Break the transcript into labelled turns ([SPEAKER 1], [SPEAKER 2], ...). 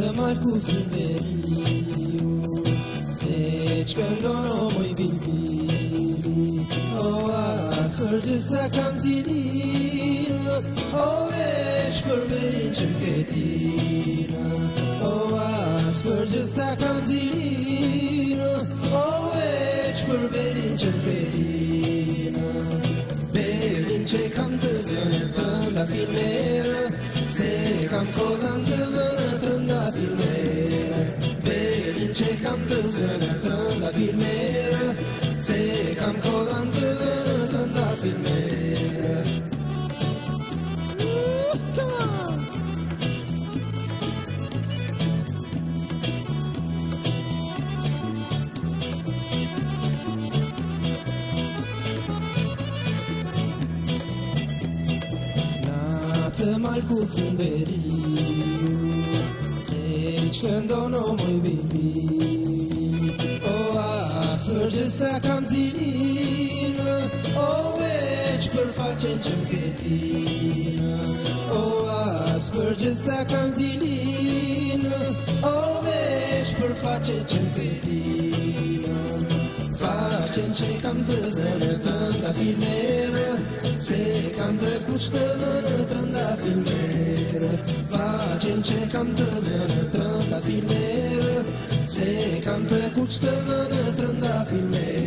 [SPEAKER 1] mal cu filmeriu, seci candono moi bilbili, o ascolgesta camzilina, o ești vorberin cerchetina, o ascolgesta camzilina, o ești vorberin cerchetina, berin ce cam tăzănătând la filmera, se cam colantăvănătând la filmera, berin ce cam tăzănătând la filmera, se cam colantăvănătând la filmera. Mal cu filmeriu, seci candono moi bilbili, o aspergesta camzilina, o ești per face cerchetina, o aspergesta camzilina, o ești per face cerchetina, facem ce cam tăzănătând la filmera, se cam tăcuștăvănătând la filmera, facem ce cam tăzănătând la filmera, se cam tăcuștăvănătând la filmera.